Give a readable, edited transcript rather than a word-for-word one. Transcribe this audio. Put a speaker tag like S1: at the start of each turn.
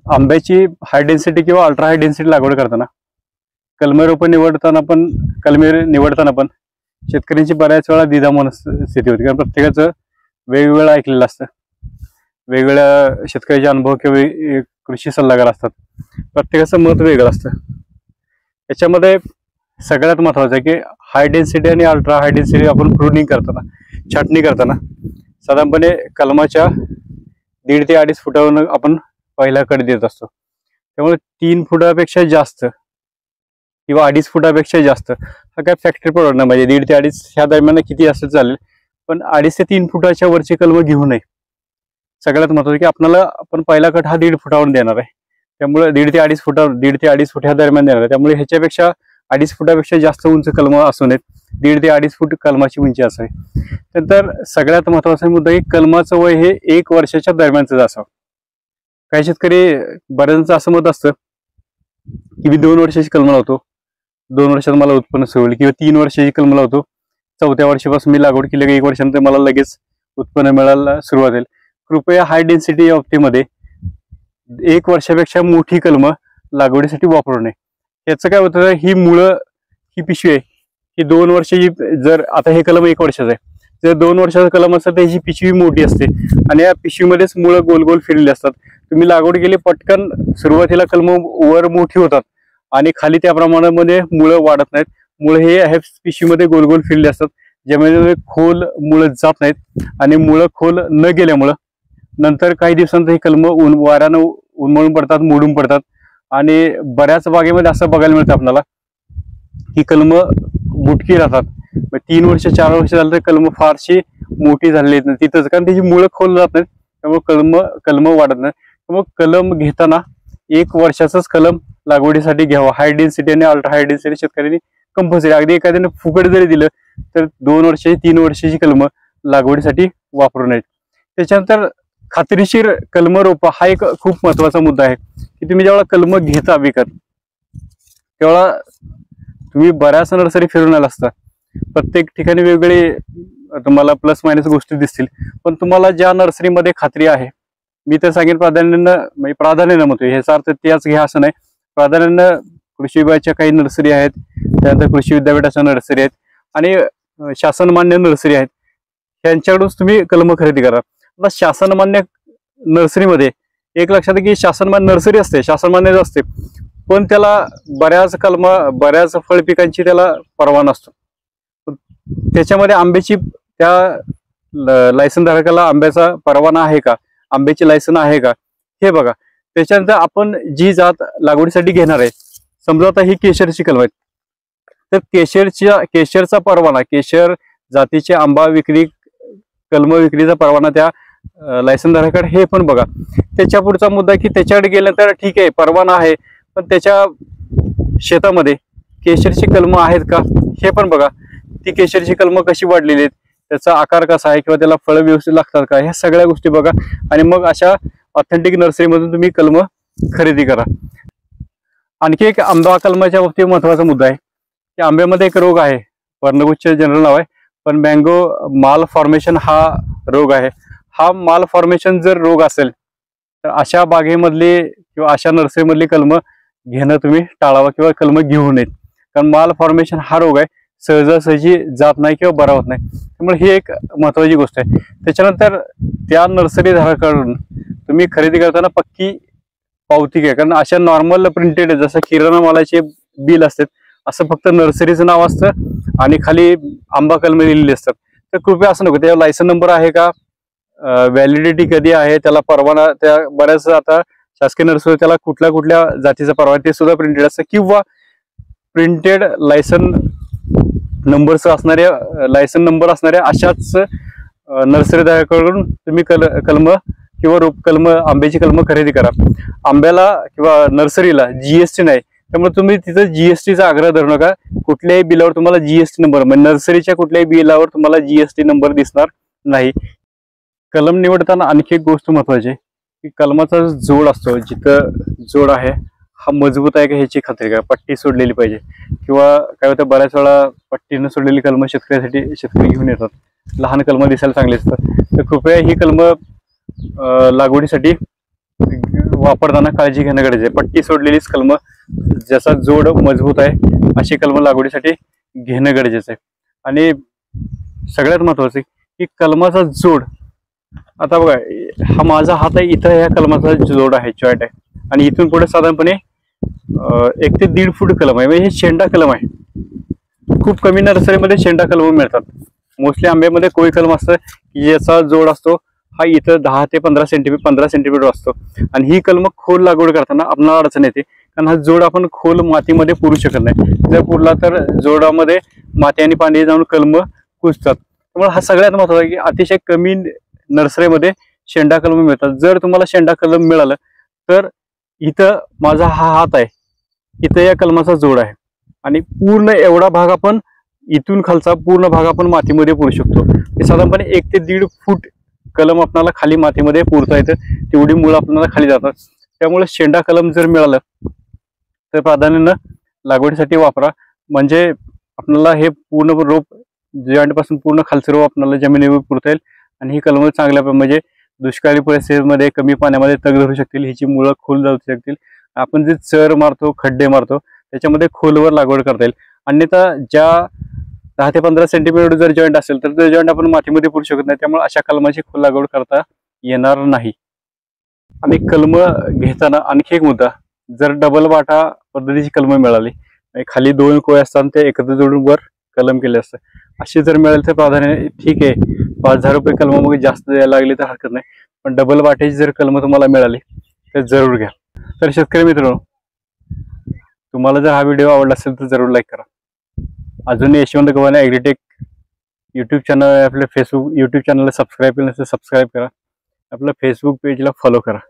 S1: आंब्याची high density किंवा ultra high density लागवड करताना कलमी रोपं निवडताना पण शेतकऱ्यांची बऱ्याच वेळा द्विधा स्थिती होती, कारण प्रत्येकाचं वेगवेगळं ऐकलेलं असतं, वेगवेगळ्या शेतकऱ्याचे अनुभव किंवा कृषी सल्लागार असतात, प्रत्येकाचं मत वेगळं असतं। याच्यामध्ये सगळ्यात महत्त्वाचं आहे की हाय डेन्सिटी आणि अल्ट्रा हाय डेन्सिटी आपण प्रूनिंग करताना, छाटणी करताना साधारणपणे कलमाच्या 1.5 ते 2.5 फुटावरून आपण पहिला कट देत असतो। त्यामुळे 3 फुटापेक्षा जास्त किंवा 2.5 फुटापेक्षा जास्त हा काय फॅक्टरी प्रोडक्ट नाही, म्हणजे 1.5 ते 2.5 ह्या दरम्यान किती असेल चालेल, पण 2.5 ते 3 फुटाच्या वरची कलम घेऊ नये। सगळ्यात महत्त्वाचं की आपण पहिला कट हा 1.5 फुटावर देणार आहे, त्यामुळे 1.5 ते 2.5 फूट ह्या दरम्यान देणार आहे। त्यामुळे ह्याच्यापेक्षा 2.5 फुटापेक्षा जास्त उंच कलम असू नयेत, 1.5 ते 2.5 फूट कलमाची उंची असावी। नंतर सगळ्यात महत्त्वाचा मुद्दा की कलमाचं वय हे 1 वर्षाच्या दरम्यानच असावं। काही शेतकरी बऱ्याच असं मत असतं की मी 2 वर्षाची कलम लावतो, 2 वर्षात मला उत्पन्न सुरू होईल, किंवा 3 वर्षाची कलम लावतो, 4थ्या वर्षापासून मी लागवड केली की 1 वर्षानंतर मला लगेच उत्पन्न मिळायला सुरुवात होईल। कृपया हाय डेन्सिटी बाबतीमध्ये 1 वर्षापेक्षा मोठी कलम लागवडीसाठी वापरू नये। याचं काय होतं, ही मुळं ही पिशवी आहे ही 2 वर्षाची, जर आता हे कलम 1 वर्षाचं आहे, जर 2 वर्षाचं कलम असतं तर ही पिशवी मोठी असते आणि या पिशवीमध्येच मुळं गोल गोल फिरलेली असतात। तुम्ही लागवड केली, पटकन सुरुवातीला कलम वर मोठी होतात आणि खाली त्या प्रमाणामध्ये मुळं वाढत नाहीत। मुळं हे ह्या पिशवीमध्ये गोल गोल फिरले असतात, ज्यामुळे खोल मुळं जात नाहीत आणि मुळं खोल न गेल्यामुळं नंतर काही दिवसांत हे कलम वाऱ्यानं उन्मळून पडतात, मोडून पडतात आणि बऱ्याच बागेमध्ये असं बघायला मिळतं आपल्याला की कलम बुटकी राहतात। 3 वर्ष 4 वर्ष झालं तर कलम फारशी मोठी झालेली आहेत तिथंच, कारण त्याची मुळं खोल जात नाहीत, त्यामुळे कलम वाढत नाही। त्यामुळे कलम घेताना 1 वर्षाचाच कलम लागवडीसाठी घ्यावा। हाय डेन्सिटी आणि अल्ट्रा हाय डेन्सिटी शेतकऱ्यांनी कंपल्सरी, अगदी एखाद्याने फुकट जरी दिलं तर 2 वर्षाची 3 वर्षाची कलम लागवडीसाठी वापरू नयेत। त्याच्यानंतर खात्रीशीर कलम रोप हा एक खूप महत्त्वाचा मुद्दा आहे की तुम्ही जेव्हा कलम घेता विकत, तेव्हा तुम्ही बऱ्याच नर्सरी फिरून आला असता, प्रत्येक ठिकाणी वेगवेगळे तुम्हाला प्लस मायनस गोष्टी दिसतील, पण तुम्हाला ज्या नर्सरीमध्ये खात्री आहे, मी तर सांगेन प्राधान्यानं म्हणतो, ह्याचा अर्थ त्याच घ्या असं नाही, प्राधान्यानं कृषी विभागाच्या काही नर्सरी आहेत, त्यानंतर कृषी विद्यापीठाच्या नर्सरी आहेत आणि शासनमान्य नर्सरी आहेत, यांच्याकडूनच तुम्ही कलम खरेदी करा। शासनमान्य नर्सरीमध्ये एक लक्षात की शासनमान्य नर्सरी असते, शासनमान्य असते, पण त्याला बऱ्याच फळ पिकांची त्याला परवाना असतो। त्याच्यामध्ये आंब्याची त्या लायसन धारकाला आंब्याचा परवाना आहे का, आंब्याची लायसन आहे का हे बघा। त्याच्यानंतर आपण जी जात लागवडीसाठी घेणार आहे, समजा आता ही केशरची कलम आहे, तर केशरचा परवाना, केशर जातीचे आंबा कलम विक्रीचा परवाना त्या लायसन धारकाकडे हे पण बघा। त्याच्या पुढचा मुद्दा की त्याच्याकडे गेल्यानंतर ठीक आहे परवाना आहे, पण त्याच्या शेतामध्ये केशरची कलम आहेत का हे पण बघा। ती केशरची कलम कशी वाढलेली आहेत, त्याचा आकार कसा आहे, किंवा त्याला फळं व्यवस्थित लागतात का, ह्या सगळ्या गोष्टी बघा आणि मग अशा ऑथेंटिक नर्सरीमधून तुम्ही कलम खरेदी करा। आणखी एक आंबा कलमाच्या बाबतीत महत्त्वाचा मुद्दा आहे की आंब्यामध्ये एक रोग आहे, पर्णगुच्छ जनरल नाव आहे, पण मँगो माल फॉर्मेशन हा रोग आहे। हा माल फॉर्मेशन जर रोग असेल तर अशा बागेमधली किंवा अशा नर्सरीमधली कलम घेणं तुम्ही टाळावं किंवा कलम घेऊ नयेत, कारण माल फॉर्मेशन हा रोग आहे, सहजासहजी जात नाही किंवा बरा होत नाही, त्यामुळे ही एक महत्त्वाची गोष्ट आहे। त्याच्यानंतर त्या नर्सरी धारकाकडून तुम्ही खरेदी करताना पक्की पावती घ्या, कारण अशा नॉर्मल प्रिंटेड जसं किराणा मालाचे बिल असतात असं फक्त नर्सरीचं नाव असतं आणि खाली आंबा कलम लिहिलेली असतात, तर कृपया असं नको। त्याला लायसन नंबर आहे का, व्हॅलिडिटी कधी आहे, त्याला परवाना, त्या बऱ्याच आता शासकीय नर्सरी त्याला कुठल्या जातीचा परवाना ते सुद्धा प्रिंटेड असतं, किंवा प्रिंटेड लायसन लायसन नंबर असणाऱ्या अशाच नर्सरी धारकाकडून तुम्ही कलम किंवा कलम आंब्याची कलम खरेदी करा। आंब्याला किंवा नर्सरीला GST नाही, त्यामुळे तुम्ही तिथं GSTचा आग्रह धरू नका। कुठल्याही बिलावर तुम्हाला GST नंबर, म्हणजे नर्सरीच्या कुठल्याही बिलावर तुम्हाला GST नंबर दिसणार नाही। कलम निवडताना आणखी एक गोष्ट महत्त्वाची आहे की कलमाचा जोड असतो, जिथं जोड आहे हा मजबूत आहे का ह्याची खात्री करा। पट्टी सोडलेली पाहिजे, किंवा काय होतं बऱ्याच वेळा पट्टीनं सोडलेली कलम शेतकरी घेऊन येतात, लहान कलम दिसायला चांगली असतात, तर कृपया ही कलम लागवडीसाठी वापरताना काळजी घेणं गरजेचं आहे. पट्टी सोडलेलीच कलम, ज्याचा जोड मजबूत आहे अशी कलम लागवडीसाठी घेणं गरजेचं आहे. आणि सगळ्यात महत्वाचं की कलमाचा जोड, आता बघा हा माझा हात आहे, इथं ह्या कलमाचा जोड आहे, जॉईंट आहे, आणि इथून पुढे साधारणपणे 1 ते 1.5 फूट कलम आहे. म्हणजे हे शेंडा कलम आहे. खूप कमी नर्सरीमध्ये शेंडा कलम मिळतात. मोस्टली आंब्यामध्ये कोळी कलम असतं की याचा जोड असतो हा इथं 10 ते 15 सेंटीमीटर असतो. आणि ही कलम खोल लागवड करताना आपल्याला अडचण येते, कारण हा जोड आपण खोल मातीमध्ये पुरू शकत नाही. जर पुरला तर जोडामध्ये माती आणि पाणी जाऊन कलम कुजतात. त्यामुळे हा सगळ्यात महत्त्वाचा आहे की अतिशय कमी नर्सरीमध्ये शेंडा कलम मिळतात. जर तुम्हाला शेंडा कलम मिळालं तर इथं माझा हा हात आहे, इथं या कलमाचा जोड आहे, आणि पूर्ण एवढा भाग आपण इथून खालचा पूर्ण भाग आपण मातीमध्ये पुरू शकतो. हे साधारणपणे 1 ते 1.5 फूट कलम आपल्याला खाली मातीमध्ये पुरता येतं, तेवढी मुळं आपल्याला खाली जातात. त्यामुळे शेंडा कलम जर मिळालं तर प्राधान्यानं लागवडीसाठी वापरा. म्हणजे आपल्याला हे पूर्ण रोप जॉईंट पासून पूर्ण खालचं रोप आपल्याला जमिनीवर पुरता येईल. आणि ही कलम चांगल्या म्हणजे दुष्काळी परिस्थितीमध्ये कमी पाण्यामध्ये तग धरू शकतील, हिची मुळं खोल जाऊ शकतील. आपण जे चर मारतो, खड्डे मारतो, त्याच्यामध्ये खोलवर लागवड करता येईल. अन्यथा ज्या 10 ते 15 सेंटीमीटर जर जॉईंट असेल तर ते जॉईंट आपण मातीमध्ये पुरू शकत नाही. त्यामुळे अशा कलमाची खोल लागवड करता येणार नाही. आणि कलम घेताना आणखी एक मुद्दा, जर डबल वाटा पद्धतीची कलम मिळाली, खाली 2 कोय असतात ते एकत्र जोडून वर कलम केले असतं, अशी जर मिळाली तर प्राधान्य ठीक आहे. 5,000 रुपये कलम जास्त द्यायला लागली तर हरकत नाही, पण डबल वाटेची जर कलम तुम्हाला मिळाली तर जरूर घ्या. तर शेतकरी मित्रांनो, तुम्हाला जर हा व्हिडिओ आवडला असेल तर जरूर लाईक करा. अजून Yashwant Gavhane Agritech YouTube channel, आपल्या यूट्यूब चॅनलला सबस्क्राईब केलं नसेल सबस्क्राईब करा. आपल्या फेसबुक पेजला फॉलो करा.